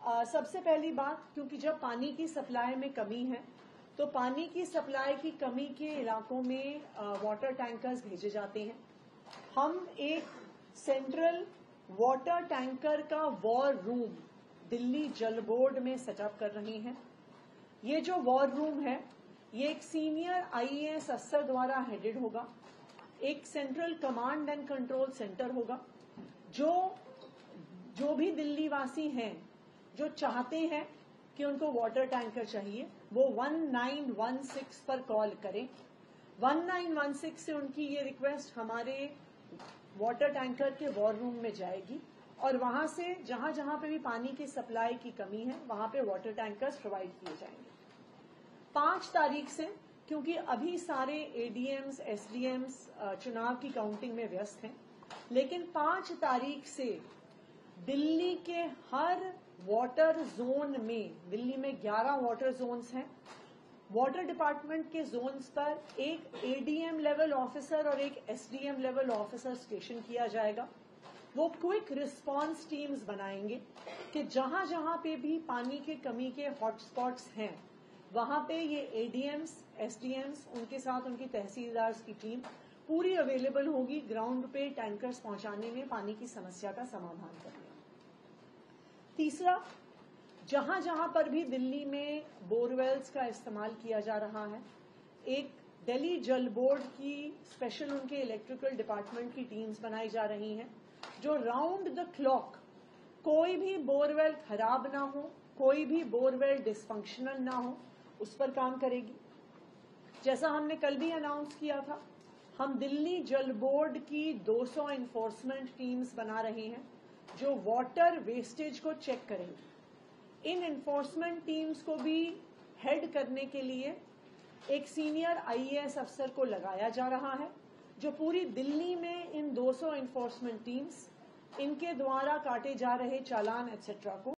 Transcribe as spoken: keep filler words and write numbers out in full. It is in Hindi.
आ, सबसे पहली बात, क्योंकि जब पानी की सप्लाई में कमी है तो पानी की सप्लाई की कमी के इलाकों में आ, वाटर टैंकर्स भेजे जाते हैं। हम एक सेंट्रल वाटर टैंकर का war room Delhi Jal board में सेटअप कर रहे हैं। ये जो वॉर रूम है ये एक सीनियर आईएएस अफसर द्वारा हेडेड होगा। एक central command and control centre होगा। जो जो भी दिल्ली वासी हैं जो चाहते हैं कि उनको वाटर टैंकर चाहिए वो वन नाइन वन सिक्स पर कॉल करें। वन नाइन वन सिक्स से उनकी ये रिक्वेस्ट हमारे वाटर टैंकर के वॉर रूम में जाएगी और वहां से जहां जहां पे भी पानी की सप्लाई की कमी है वहां पे वाटर टैंकर्स प्रोवाइड किए जाएंगे। पांच तारीख से, क्योंकि अभी सारे एडीएम्स एसडीएम्स चुनाव की काउंटिंग में व्यस्त हैं, लेकिन पांच तारीख से दिल्ली के हर वाटर जोन में, दिल्ली में ग्यारह वाटर जोन्स हैं, वाटर डिपार्टमेंट के जोन्स पर एक एडीएम लेवल ऑफिसर और एक एसडीएम लेवल ऑफिसर स्टेशन किया जाएगा। वो क्विक रिस्पांस टीम्स बनाएंगे कि जहां जहां पे भी पानी के कमी के हॉटस्पॉट्स हैं वहां पे ये एडीएम्स एसडीएम्स उनके साथ उनकी तहसीलदार की टीम पूरी अवेलेबल होगी ग्राउंड पे टैंकर्स पहुंचाने में, पानी की समस्या का समाधान करने में। तीसरा, जहां जहां पर भी दिल्ली में बोरवेल्स का इस्तेमाल किया जा रहा है, एक दिल्ली जल बोर्ड की स्पेशल उनके इलेक्ट्रिकल डिपार्टमेंट की टीम्स बनाई जा रही हैं जो राउंड द क्लॉक कोई भी बोरवेल खराब ना हो, कोई भी बोरवेल डिसफंक्शनल ना हो, उस पर काम करेगी। जैसा हमने कल भी अनाउंस किया था, हम दिल्ली जल बोर्ड की दो सौ इन्फोर्समेंट टीम्स बना रहे हैं जो वाटर वेस्टेज को चेक करेंगी। इन इन्फोर्समेंट टीम्स को भी हेड करने के लिए एक सीनियर आईएएस अफसर को लगाया जा रहा है जो पूरी दिल्ली में इन दो सौ इन्फोर्समेंट टीम्स, इनके द्वारा काटे जा रहे चालान एक्सेट्रा को